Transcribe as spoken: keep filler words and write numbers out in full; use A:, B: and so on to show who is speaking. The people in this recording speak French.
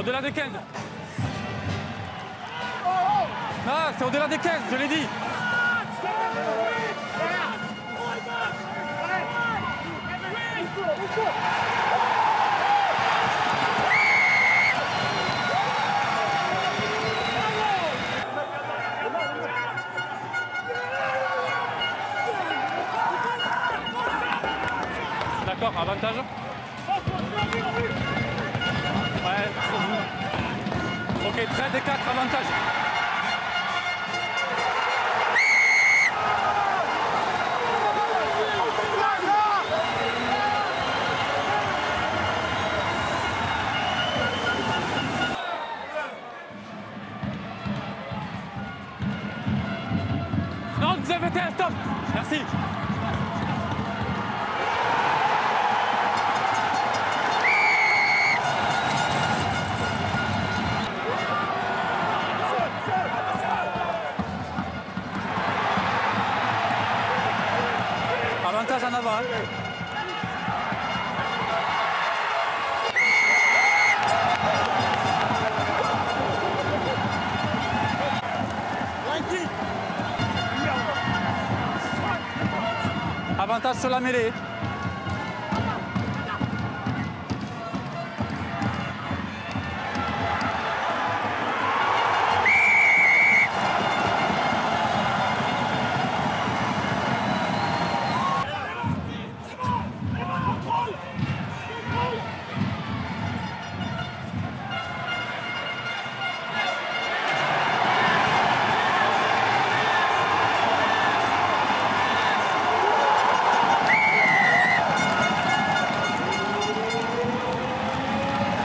A: Au-delà des quinze. Non, c'est au-delà des quinze, je l'ai dit. D'accord, avantage. Ouais, ok, treize et quatre, avantage. Non, dix-neuf vingt et un, stop. Merci. Avantage en avant. Hein. Avantage sur la mêlée.